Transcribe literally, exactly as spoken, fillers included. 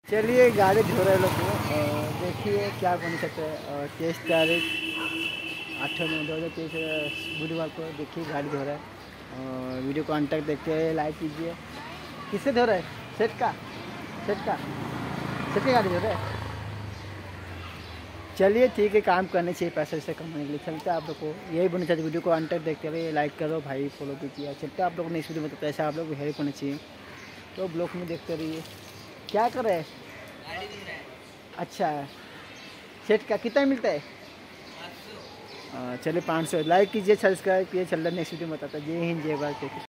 चलिए गाड़ी धो रहे लोग को देखिए क्या बन सकते हैं। तेईस तारीख आठवें नौ दो हज़ार तेईस बुधवार को देखिए गाड़ी धो रहा है और वीडियो को अंत तक देखते हैं, लाइक कीजिए। किससे धो रहा है? सेट का सेट का सेट की गाड़ी धो रहा है। चलिए ठीक है, काम करने चाहिए पैसे से कमाने के लिए। चलते आप लोग को यही बोलना चाहते, वीडियो को अंत तक देखते रहिए, लाइक करो भाई, फॉलो भी किया। चलते आप लोग ने इस वीडियो में तो पैसा आप लोग को हेल्प होना चाहिए, तो ब्लॉग में देखते रहिए। क्या कर रहे हैं? अच्छा, सेट का कितना मिलता है? चलिए पाँच सौ। लाइक कीजिए, सब्सक्राइब कीजिए। चल रहा नेक्स्ट वीडियो में बताता। जय हिंद, जय भारत।